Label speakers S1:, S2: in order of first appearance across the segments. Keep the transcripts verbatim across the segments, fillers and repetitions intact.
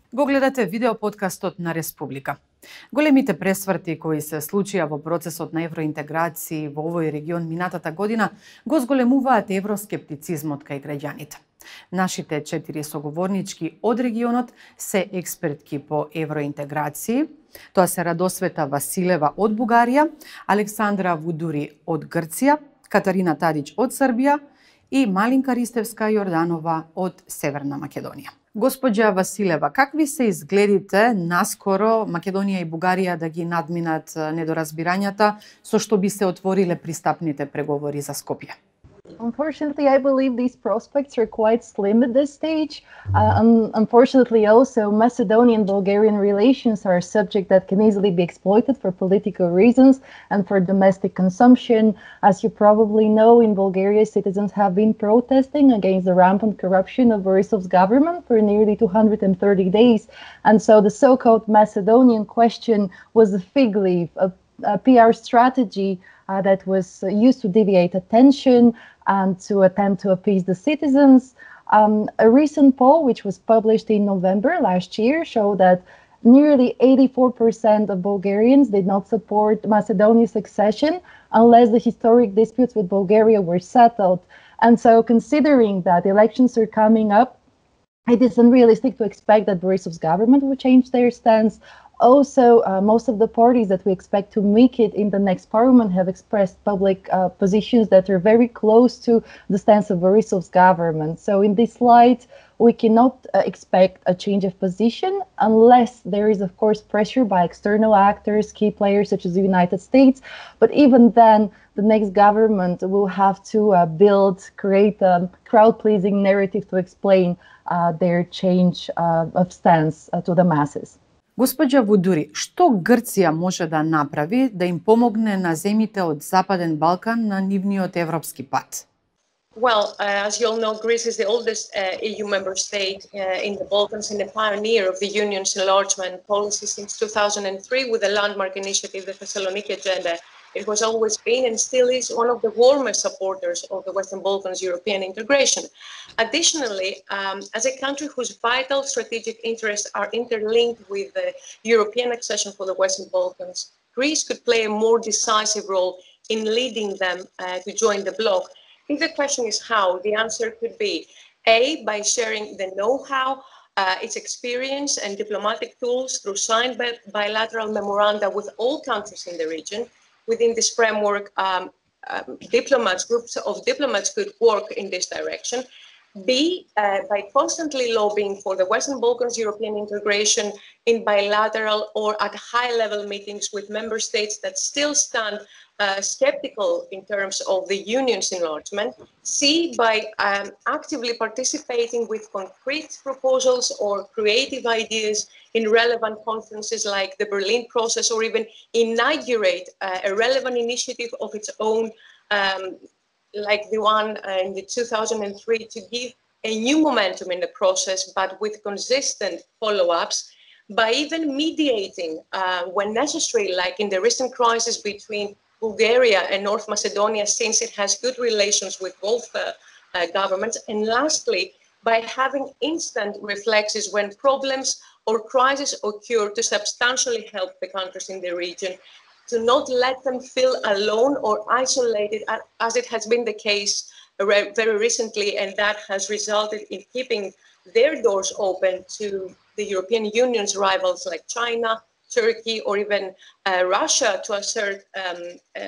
S1: Го гледате видео подкастот на Республика. Големите пресврти кои се случија во процесот на евроинтеграција во овој регион минатата година го зголемуваат евроскептицизмот кај граѓаните. Нашите четири соговорнички од регионот се експертки по евроинтеграција. Тоа се Радосвета Василева од Бугарија, Александра Вудури од Грција, Катарина Тадич од Србија и Малинка Ристевска Јорданова од Северна Македонија. Госпоđа Василева, какви се изгледите наскоро Македонија и Бугарија да ги надминат недоразбирањата со што би се отвориле пристапните преговори за Скопје?
S2: Unfortunately, I believe these prospects are quite slim at this stage. Uh, un- unfortunately, also, Macedonian-Bulgarian relations are a subject that can easily be exploited for political reasons and for domestic consumption. As you probably know, in Bulgaria, citizens have been protesting against the rampant corruption of Borisov's government for nearly two hundred thirty days. And so the so-called Macedonian question was a fig leaf, a, a P R strategy uh, that was used to deviate attention and to attempt to appease the citizens. Um, a recent poll, which was published in November last year, showed that nearly eighty-four percent of Bulgarians did not support Macedonia's accession unless the historic disputes with Bulgaria were settled. And so, considering that elections are coming up, it is unrealistic to expect that Borisov's government will change their stance. Also, uh, most of the parties that we expect to make it in the next parliament have expressed public uh, positions that are very close to the stance of Borisov's government. So in this light, we cannot uh, expect a change of position unless there is, of course, pressure by external actors, key players such as the United States. But even then, the next government will have to uh, build, create a crowd-pleasing narrative to explain uh, their change uh, of stance uh, to the masses.
S1: Госпоđа Вудури, што Грција може да направи да им помогне на земите од Западен Балкан на нивниот европски пат?
S3: Well, uh, as you all know, Greece is the oldest uh, E U member state uh, in the Balkans and a pioneer of the Union's enlargement policy since two thousand three with the landmark initiative, the Thessaloniki Agenda. It has always been and still is one of the warmest supporters of the Western Balkans' European integration. Additionally, um, as a country whose vital strategic interests are interlinked with the European accession for the Western Balkans, Greece could play a more decisive role in leading them uh, to join the bloc. If the question is how, the answer could be A, by sharing the know-how, uh, its experience and diplomatic tools through signed bi- bilateral memoranda with all countries in the region. Within this framework, um, um, diplomats, groups of diplomats could work in this direction. B, uh, by constantly lobbying for the Western Balkans European integration in bilateral or at high-level meetings with member states that still stand uh, skeptical in terms of the Union's enlargement. C, by um, actively participating with concrete proposals or creative ideas in relevant conferences like the Berlin process, or even inaugurate uh, a relevant initiative of its own, um, like the one uh, in the two thousand three, to give a new momentum in the process, but with consistent follow-ups, by even mediating uh, when necessary, like in the recent crisis between Bulgaria and North Macedonia, since it has good relations with both uh, uh, governments. And lastly, by having instant reflexes when problems or crises occur to substantially help the countries in the region, to not let them feel alone or isolated, as it has been the case very recently, and that has resulted in keeping their doors open to the European Union's rivals like China, Turkey, or even uh, Russia to assert um, a,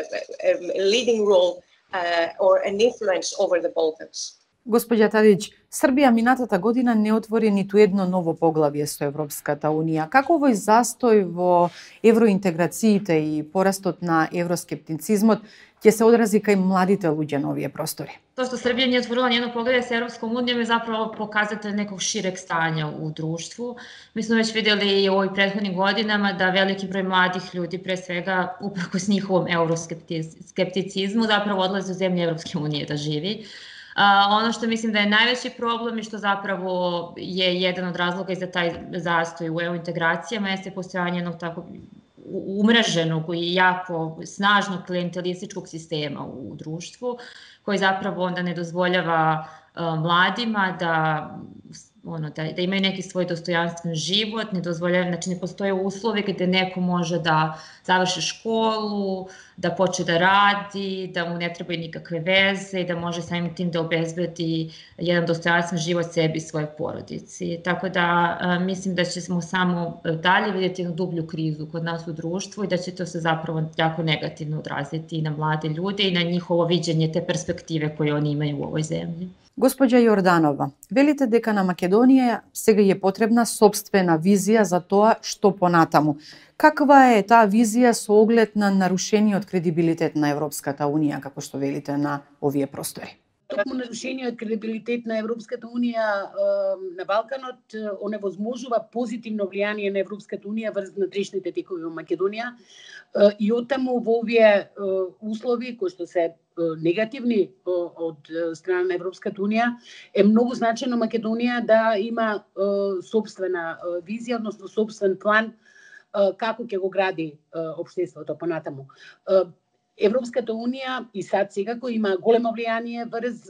S3: a, a leading role uh, or an influence over the Balkans.
S1: Госпоѓа Тадич, Србија минатата година не отвори ниту едно ново поглавје со Европската Унија. Како овој застој во евроинтеграциите и порастот на евроскептицизмот ќе се одрази кај младите луѓе на овие простори?
S4: To što Srbija nije otvorila njeno poglavlje sa Europskom unijom je zapravo pokazatelj nekog šireg stanja u društvu. Mi smo već vidjeli i u ovim prethodnim godinama da veliki broj mladih ljudi, pre svega uprkos njihovom euroskepticizmu, zapravo odlaze u zemlje Europske unije da živi. Uh, ono što mislim da je najveći problem i što zapravo je jedan od razloga i za taj zastoj u EU integracijama jeste postojanje jednog tako umreženog i jako snažnog klijentelističkog sistema u društvu koji zapravo onda ne dozvoljava uh, mladima da ono, da, da imaju neki svoj dostojanstven život, ne dozvoljava, znači ne postoje uslovi gde neko može da završi školu, da počne da radi, da mu ne trebaju nikakve veze i da može samim tim da obezbedi jedan dostojanstven život sebi i svojoj porodici. Tako da a, mislim da ćemo samo dalje vidjeti jednu dublju krizu kod nas u društvu i da će to se zapravo jako negativno odraziti i na mlade ljude i na njihovo viđenje te perspektive koje oni imaju u ovoj zemlji.
S1: Gospođa Jordanova, велите дека на Македонија сега е потребна собствена визија за тоа што понатаму. Каква е таа визија со оглед на нарушениот кредибилитет на Европската Унија, како што велите, на овие простори?
S5: Токму нарушениот кредибилитет на Европската Унија на Балканот оневозможува позитивно влијание на Европската Унија врз внатрешните текови во Македонија и оттаму во овие услови кои што се негативни од страна на Европската Унија е многу значено Македонија да има собствена визија, односно собствен план како ќе го гради општеството понатаму. Европската Унија и САД секако има големо влијание врз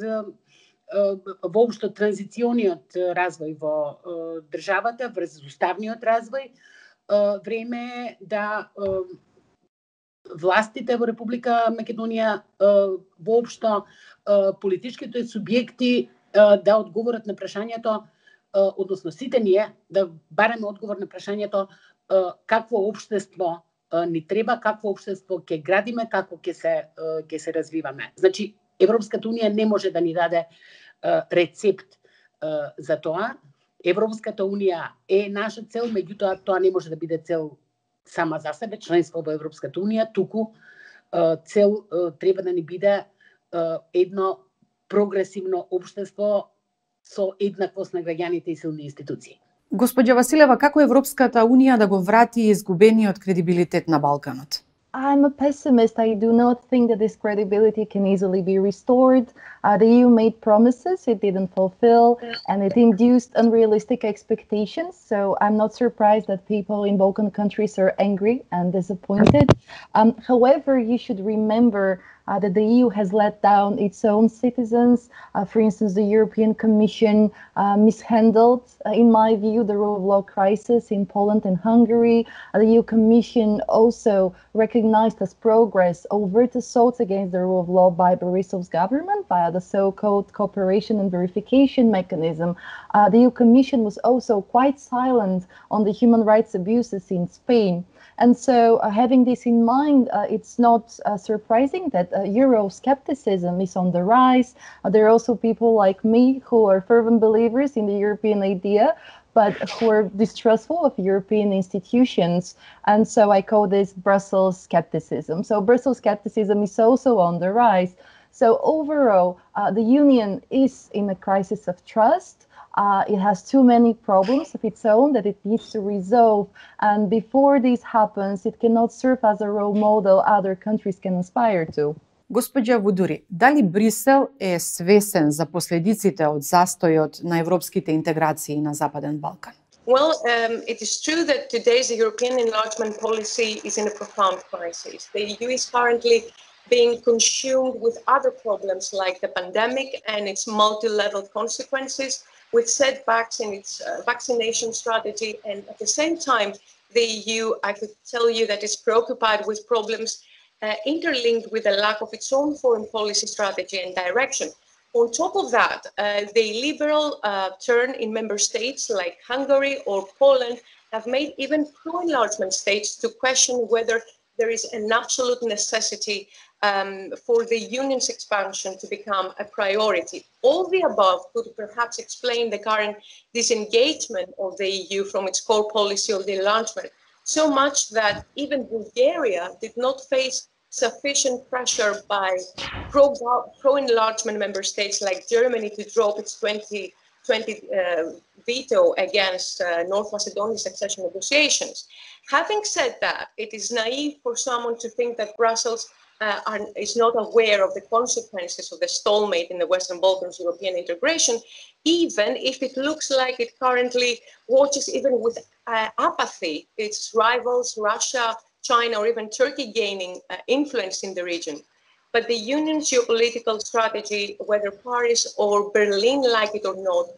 S5: воопшто транзициониот развој во државата, врз уставниот развој. Време е да властите во Република Македонија, воопшто политичките субјекти да одговорат на прашањето, односно сите ние да бараме одговор на прашањето какво општество ни треба, какво општество ќе градиме, како ќе се ќе се развиваме. Значи Европската Унија не може да ни даде рецепт за тоа. Европската Унија е наша цел, меѓутоа тоа не може да биде цел сама за себе, членство во Европската Унија, туку цел треба да ни биде едно прогресивно општество со еднаквост на граѓаните и силни институции.
S1: Госпоѓа Василева, како Европската Унија да го врати изгубениот кредибилитет на Балканот?
S2: I'm a pessimist. I do not think that this credibility can easily be restored. Uh, the E U made promises it didn't fulfill, and it induced unrealistic expectations. So I'm not surprised that people in Balkan countries are angry and disappointed. Um, however, you should remember uh, that the E U has let down its own citizens. Uh, for instance, the European Commission uh, mishandled, uh, in my view, the rule of law crisis in Poland and Hungary. Uh, the E U Commission also recognized as progress overt assaults against the rule of law by Borisov's government via the so-called cooperation and verification mechanism. Uh, the E U Commission was also quite silent on the human rights abuses in Spain. And so uh, having this in mind, uh, it's not uh, surprising that uh, Euroscepticism is on the rise. Uh, there are also people like me who are fervent believers in the European idea, but who are distrustful of European institutions. And so I call this Brussels skepticism. So Brussels skepticism is also on the rise. So overall, uh, the Union is in a crisis of trust. Uh, it has too many problems of its own that it needs to resolve. And before this happens, it cannot serve as a role model other countries can aspire to.
S1: Госпоѓа Вудури, дали Брисел е свесен за последиците од застојот на европските интеграции на Западен Балкан?
S3: Well, um, it is true that today's European enlargement policy is in a profound crisis. The E U is currently being consumed with other problems like the pandemic and its multi-level consequences, with setbacks in its uh, vaccination strategy. And at the same time, the E U, I could tell you that it's preoccupied with problems Uh, interlinked with the lack of its own foreign policy strategy and direction. On top of that, uh, the liberal uh, turn in member states like Hungary or Poland have made even pro-enlargement states to question whether there is an absolute necessity um, for the Union's expansion to become a priority. All the above could perhaps explain the current disengagement of the E U from its core policy of the enlargement, so much that even Bulgaria did not face sufficient pressure by pro, pro-enlargement member states like Germany to drop its twenty twenty uh, veto against uh, North Macedonia's accession negotiations. Having said that, it is naive for someone to think that Brussels uh, are, is not aware of the consequences of the stalemate in the Western Balkans European integration, even if it looks like it currently watches even with uh, apathy its rivals, Russia, China, or even Turkey gaining uh, influence in the region. But the Union's geopolitical strategy, whether Paris or Berlin like it or not,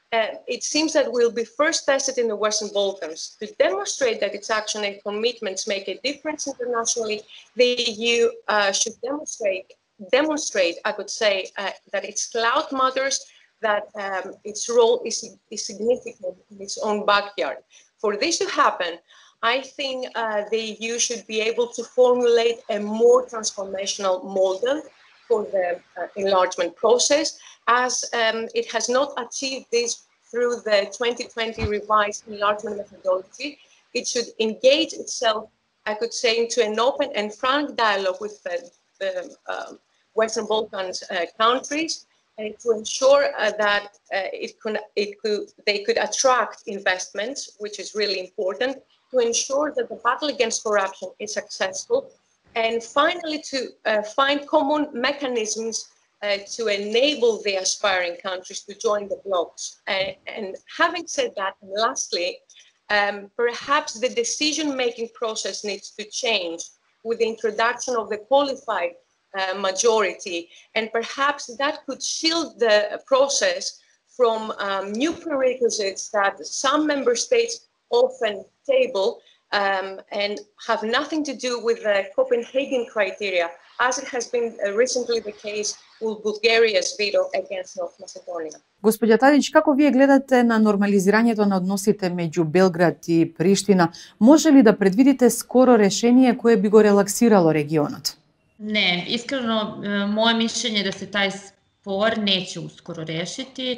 S3: Uh, it seems that will be first tested in the Western Balkans. To demonstrate that its action and commitments make a difference internationally, the E U uh, should demonstrate, demonstrate, I could say, uh, that its clout matters, that um, its role is, is significant in its own backyard. For this to happen, I think uh, the E U should be able to formulate a more transformational model for the uh, enlargement process, as um, it has not achieved this through the twenty twenty revised enlargement methodology. It should engage itself, I could say, into an open and frank dialogue with the, the uh, Western Balkans uh, countries uh, to ensure uh, that uh, it could, it could, they could attract investments, which is really important, to ensure that the battle against corruption is successful, and finally to uh, find common mechanisms uh, to enable the aspiring countries to join the blocs. Uh, and having said that, and lastly, um, perhaps the decision-making process needs to change with the introduction of the qualified uh, majority, and perhaps that could shield the process from um, new prerequisites that some member states often table um, and have nothing to do with the Copenhagen criteria, as it has been uh, recently the case with Bulgaria's veto against North Macedonia.
S1: Господја Тадич, како вие гледате на нормализирањето на односите меѓу Белград и Приштина? Може ли да предвидите скоро решение кое би го релаксирало регионот?
S4: Не, искрено, моje mišljenje je da se taj spor neće uskoro rešiti.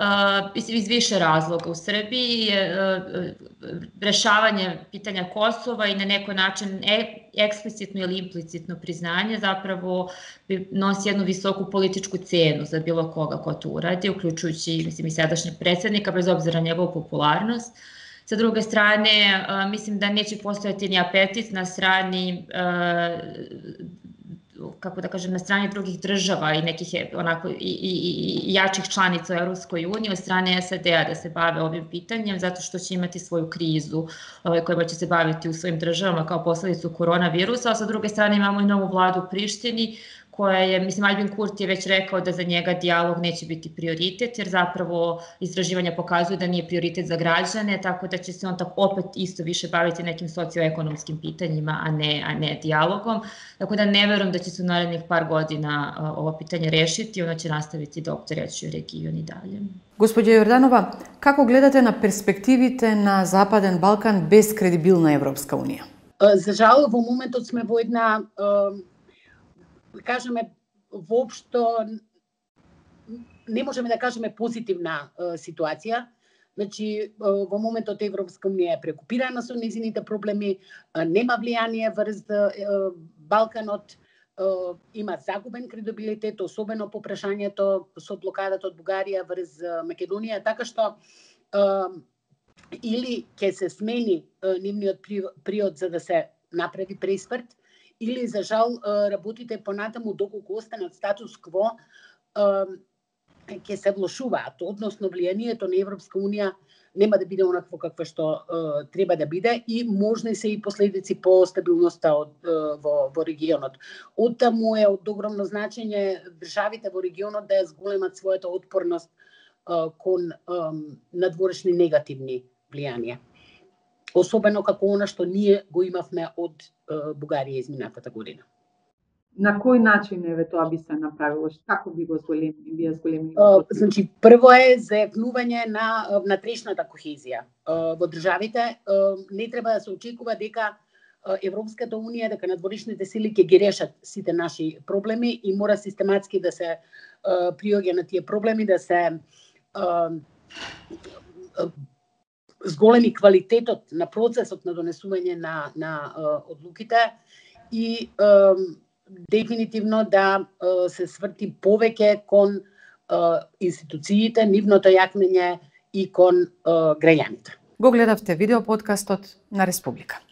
S4: Iz više razloga. U Srbiji je rešavanje pitanja Kosova i na neki način eksplicitno ili implicitno priznanje zapravo nosi jednu visoku političku cenu za bilo koga ko to uradi, uključujući, mislim, i sadašnjeg predsjednika, bez obzira na njegovu popularnost. Sa druge strane, mislim da neće postojati ni apetit na strani kako da kažem, na strani drugih država i nekih onako i, i, i jačih članica u Europskoj uniji od strane S A D-a da se bave ovim pitanjem, zato što će imati svoju krizu kojima će se baviti u svojim državama kao posledicu koronavirusa, a sa druge strane imamo i novu vladu u Prištini, koja je, mislim, Albin Kurti je već rekao da za njega dijalog neće biti prioritet, jer zapravo istraživanja pokazuju da nije prioritet za građane, tako da će se on tako opet isto više baviti nekim socioekonomskim pitanjima, a ne, a ne dijalogom. Tako da ne verujem da će se u narednih par godina ovo pitanje rešiti, ono će nastaviti da opterećuje region i dalje.
S1: Gospođa Jordanova, kako gledate na perspektivite na Zapadен Балкан без крedibilna Европска унија?
S5: За жал, во моментот сме во една кажеме, воопшто не можеме да кажеме позитивна е, ситуација. Значи, е, во моментот Европска унија е прекупирана со незините проблеми, е, нема влијание врз е, Балканот, е, има загубен кредибилитет, особено по прашањето со блокадата од Бугарија врз Македонија, така што е, или ќе се смени е, нивниот приод за да се направи пресврт, или, за жал, работите понатаму доколку останат статус кво, ќе се влошуваат, односно влијанието на Европска унија нема да биде онакво какво што треба да биде и можни се и последици по стабилноста од, во, во регионот. Оттаму е од огромно значење државите во регионот да ја зголемат својата отпорност кон надворешни негативни влијанија. Особено како она што ние го имавме од е, Бугарија изминатата година.
S1: На кој начин еве тоа би се направило? Како би го зголемили, би ја зголемили?
S5: Значи, прво е зајакнување на внатрешната кохезија во државите. Не треба да се очекува дека Европската унија, дека надворешните сили ќе ги решат сите наши проблеми и мора систематски да се приоѓа на тие проблеми, да се зголеми квалитетот на процесот на донесување на, на uh, одлуките и uh, дефинитивно да uh, се сврти повеќе кон uh, институциите, нивното јакнење и кон uh, граѓаните.
S1: Го гледавте видео подкастот на Республика.